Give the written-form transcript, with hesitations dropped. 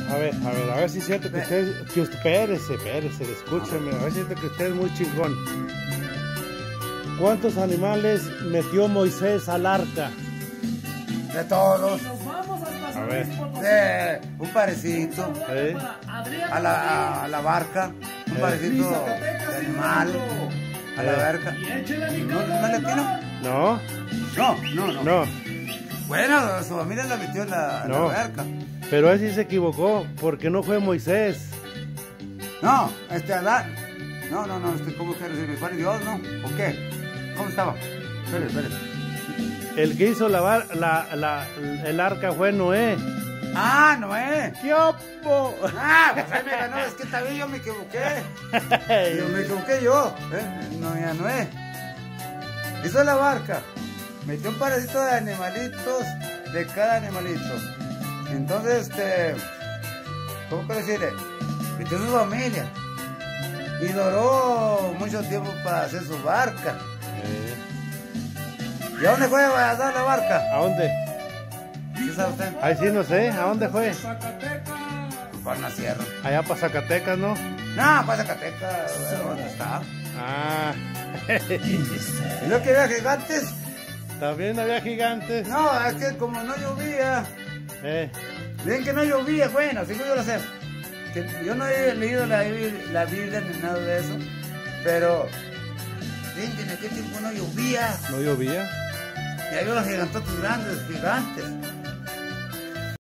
A ver si es cierto que espérese, escúcheme, a ver si es cierto que usted es muy chingón. ¿Cuántos animales metió Moisés al arca? De todos. A ver. Un parecito. A la barca. Un parecito de animal. A la barca. ¿No le tiró? No. No. Bueno, su familia la metió en la barca. Pero él sí se equivocó, porque no fue Moisés. No, Adán. No, ¿cómo que recibir? ¿Fue Dios, no? ¿O qué? ¿Cómo estaba? Espere. El que hizo el arca fue Noé. ¡Ah, Noé! ¡Qué opo! ¡Ah, pues ahí me ganó! Es que también yo me equivoqué. Noé. Hizo la barca. Metió un parásito de animalitos, de cada animalito. Entonces, ¿cómo puedo decirle? Metió su familia. Y duró mucho tiempo para hacer su barca. ¿Y a dónde fue a dar la barca? ¿A dónde? ¿Qué sabe usted? Ahí sí no sé, ¿a dónde fue? Para una sierra. Allá para Zacatecas, ¿no? No, para Zacatecas, ¿dónde está? Ah. ¿Y no que había gigantes? También había gigantes. No, es que como no llovía. Dicen que no llovía, bueno, sí yo lo sé. Que yo no he leído la Biblia ni nada de eso, pero dicen que en aquel tiempo no llovía. ¿No llovía? Y había los gigantotes grandes, gigantes.